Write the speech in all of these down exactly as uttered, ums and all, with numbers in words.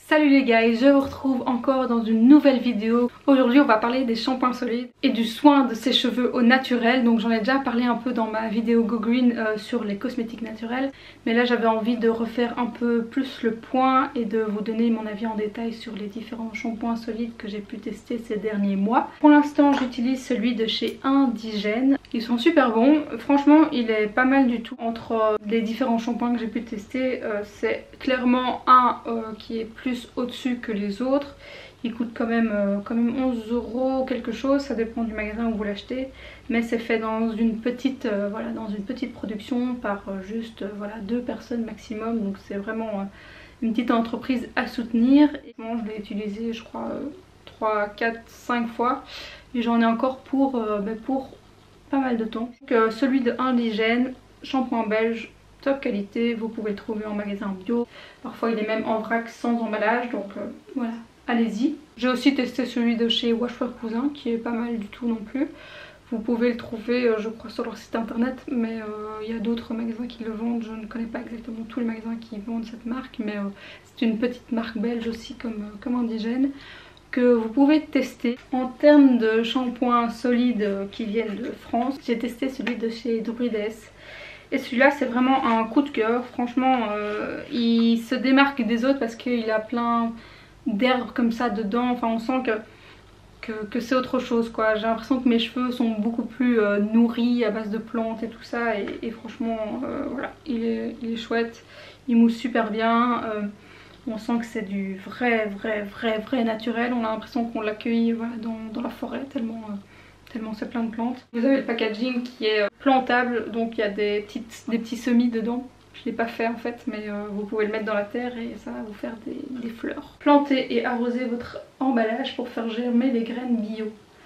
Salut les gars, je vous retrouve encore dans une nouvelle vidéo. Aujourd'hui on va parler des shampoings solides et du soin de ses cheveux au naturel. Donc j'en ai déjà parlé un peu dans ma vidéo Go Green euh, sur les cosmétiques naturels. Mais là j'avais envie de refaire un peu plus le point et de vous donner mon avis en détail sur les différents shampoings solides que j'ai pu tester ces derniers mois. Pour l'instant j'utilise celui de chez Indigène. Ils sont super bons, franchement il est pas mal du tout. Entre euh, les différents shampoings que j'ai pu tester, euh, c'est clairement un euh, qui est plus au-dessus que les autres. Il coûte quand même, euh, quand même onze euros quelque chose, ça dépend du magasin où vous l'achetez, mais c'est fait dans une petite euh, voilà, dans une petite production par euh, juste euh, voilà, deux personnes maximum, donc c'est vraiment euh, une petite entreprise à soutenir. Et bon, je l'ai utilisé je crois euh, trois, quatre, cinq fois et j'en ai encore pour, euh, ben pour pas mal de temps. Donc, euh, celui de Indigène, shampoing belge, top qualité, vous pouvez le trouver en magasin bio, parfois il est même en vrac sans emballage, donc euh, voilà, allez-y. J'ai aussi testé celui de chez Wash-Your Cousin qui est pas mal du tout non plus. Vous pouvez le trouver euh, je crois sur leur site internet, mais il euh, y a d'autres magasins qui le vendent. Je ne connais pas exactement tous les magasins qui vendent cette marque, mais euh, c'est une petite marque belge aussi comme, euh, comme Indigène que vous pouvez tester. En termes de shampoings solides euh, qui viennent de France, j'ai testé celui de chez Druides. Et celui-là c'est vraiment un coup de cœur, franchement euh, il se démarque des autres parce qu'il a plein d'herbes comme ça dedans, enfin on sent que, que, que c'est autre chose quoi. J'ai l'impression que mes cheveux sont beaucoup plus euh, nourris à base de plantes et tout ça, et, et franchement euh, voilà, il est, il est chouette, il mousse super bien, euh, on sent que c'est du vrai vrai vrai vrai naturel, on a l'impression qu'on l'accueille voilà, dans, dans la forêt tellement... Euh, tellement c'est plein de plantes. Vous avez le packaging qui est plantable, donc il y a des, petites, des petits semis dedans. Je l'ai pas fait en fait, mais euh, vous pouvez le mettre dans la terre et ça va vous faire des, des fleurs. Plantez et arrosez votre emballage pour faire germer les graines bio.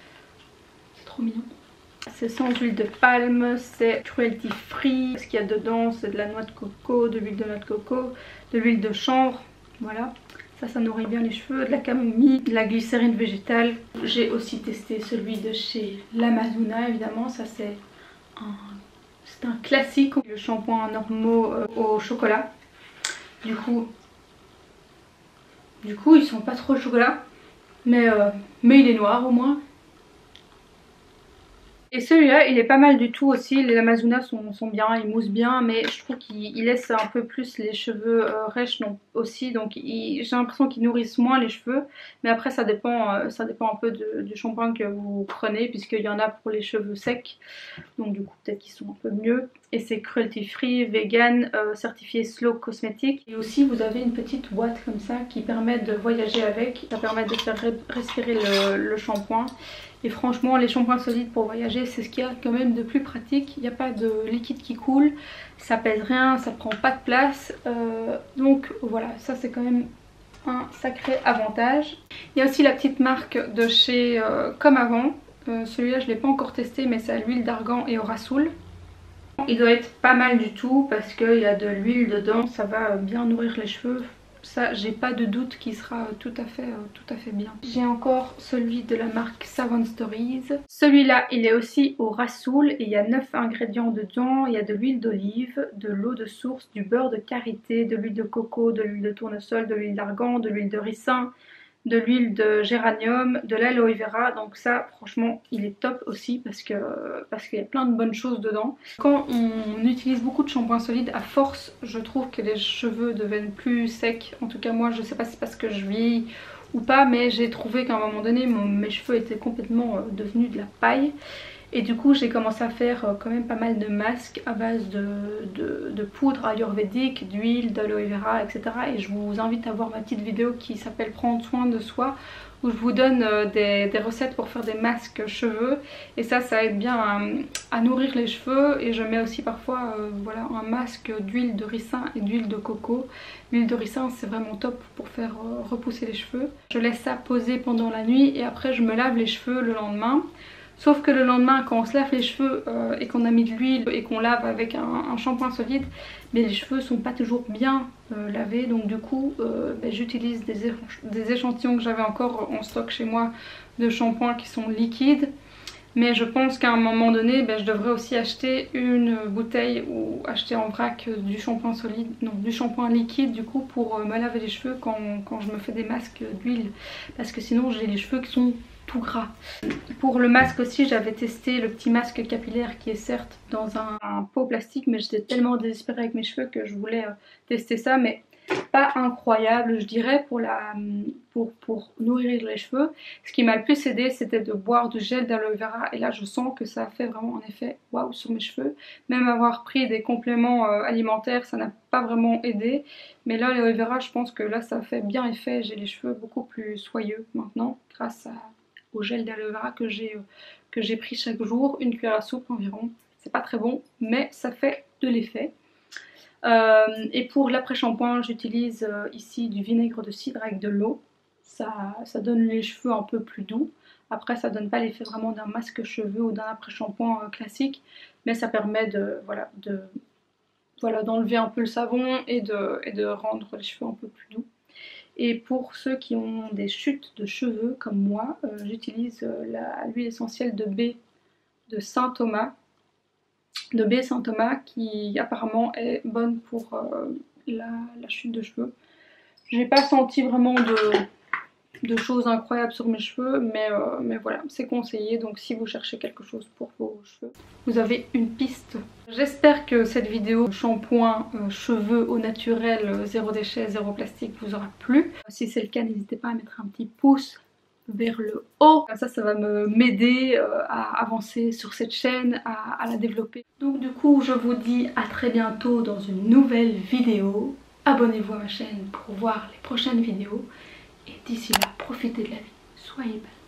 C'est trop mignon. C'est sans huile de palme, c'est cruelty free. Ce qu'il y a dedans, c'est de la noix de coco, de l'huile de noix de coco, de l'huile de chanvre, voilà. Ça, ça nourrit bien les cheveux, de la camomille, de la glycérine végétale. J'ai aussi testé celui de chez l'Amazona, évidemment. Ça, c'est un, c'est un classique. Le shampoing normaux euh, au chocolat. Du coup, du coup, ils sont pas trop au chocolat. Mais, euh, mais il est noir au moins. Et celui-là, il est pas mal du tout aussi. Les Amazona sont, sont bien, ils moussent bien, mais je trouve qu'il laisse un peu plus les cheveux euh, rêches non, aussi. Donc j'ai l'impression qu'ils nourrissent moins les cheveux. Mais après, ça dépend, euh, ça dépend un peu de, du shampoing que vous prenez, puisqu'il y en a pour les cheveux secs. Donc du coup, peut-être qu'ils sont un peu mieux. Et c'est cruelty free, vegan, euh, certifié Slow Cosmétique. Et aussi, vous avez une petite boîte comme ça qui permet de voyager avec. Ça permet de faire respirer le, le shampoing. Et franchement, les shampoings solides pour voyager, c'est ce qu'il y a quand même de plus pratique. Il n'y a pas de liquide qui coule, ça pèse rien, ça prend pas de place. Euh, donc voilà, ça c'est quand même un sacré avantage. Il y a aussi la petite marque de chez euh, Comme Avant. Euh, Celui-là, je ne l'ai pas encore testé, mais c'est à l'huile d'argan et au rassoul. Il doit être pas mal du tout parce qu'il y a de l'huile dedans, ça va bien nourrir les cheveux. Ça, j'ai pas de doute qu'il sera tout à fait, tout à fait bien. J'ai encore celui de la marque Savon Stories. Celui-là, il est aussi au rassoul et il y a neuf ingrédients dedans. Il y a de l'huile d'olive, de l'eau de source, du beurre de karité, de l'huile de coco, de l'huile de tournesol, de l'huile d'argan, de l'huile de ricin, de l'huile de géranium, de l'aloe vera. Donc ça franchement il est top aussi parce que parce qu'il y a plein de bonnes choses dedans. Quand on utilise beaucoup de shampoing solide, à force je trouve que les cheveux deviennent plus secs. En tout cas moi, je sais pas si c'est parce que je vieillis ou pas, mais j'ai trouvé qu'à un moment donné mon, mes cheveux étaient complètement euh, devenus de la paille. Et du coup j'ai commencé à faire quand même pas mal de masques à base de, de, de poudre ayurvédique, d'huile, d'aloe vera, et cetera. Et je vous invite à voir ma petite vidéo qui s'appelle Prendre soin de soi, où je vous donne des, des recettes pour faire des masques cheveux. Et ça, ça aide bien à, à nourrir les cheveux. Et je mets aussi parfois euh, voilà, un masque d'huile de ricin et d'huile de coco. L'huile de ricin, c'est vraiment top pour faire euh, repousser les cheveux. Je laisse ça poser pendant la nuit et après je me lave les cheveux le lendemain. Sauf que le lendemain, quand on se lave les cheveux euh, et qu'on a mis de l'huile et qu'on lave avec un, un shampoing solide, mais les cheveux sont pas toujours bien euh, lavés. Donc du coup, euh, ben, j'utilise des, des échantillons que j'avais encore en stock chez moi de shampoings qui sont liquides. Mais je pense qu'à un moment donné, ben, je devrais aussi acheter une bouteille ou acheter en vrac du shampoing solide, non, du shampoing liquide du coup pour me laver les cheveux quand, quand je me fais des masques d'huile. Parce que sinon j'ai les cheveux qui sont tout gras. Pour le masque aussi, j'avais testé le petit masque capillaire qui est certes dans un, un pot plastique, mais j'étais tellement désespérée avec mes cheveux que je voulais euh, tester ça, mais pas incroyable je dirais pour, la, pour, pour nourrir les cheveux. Ce qui m'a le plus aidé, c'était de boire du gel d'aloe vera, et là je sens que ça a fait vraiment un effet waouh sur mes cheveux. Même avoir pris des compléments euh, alimentaires, ça n'a pas vraiment aidé, mais là l'aloe vera, je pense que là ça fait bien effet. J'ai les cheveux beaucoup plus soyeux maintenant grâce à au gel d'aloe vera que j'ai euh, que j'ai pris chaque jour, une cuillère à soupe environ. C'est pas très bon, mais ça fait de l'effet. Euh, et pour l'après-shampoing, j'utilise euh, ici du vinaigre de cidre avec de l'eau. Ça, ça donne les cheveux un peu plus doux. Après, ça donne pas l'effet vraiment d'un masque cheveux ou d'un après-shampoing euh, classique, mais ça permet de voilà de voilà d'enlever un peu le savon et de, et de rendre les cheveux un peu plus doux. Et pour ceux qui ont des chutes de cheveux comme moi, euh, j'utilise euh, l'huile essentielle de baie de Saint Thomas, de baie Saint Thomas, qui apparemment est bonne pour euh, la, la chute de cheveux. J'ai pas senti vraiment de, de choses incroyables sur mes cheveux, mais, euh, mais voilà, c'est conseillé. Donc si vous cherchez quelque chose pour vos cheveux, vous avez une piste. J'espère que cette vidéo shampoing euh, cheveux au naturel, euh, zéro déchet, zéro plastique vous aura plu. Si c'est le cas, n'hésitez pas à mettre un petit pouce vers le haut. Comme ça, ça va me m'aider euh, à avancer sur cette chaîne, à, à la développer. Donc du coup, je vous dis à très bientôt dans une nouvelle vidéo. Abonnez-vous à ma chaîne pour voir les prochaines vidéos. Et d'ici là, profitez de la vie. Soyez belles.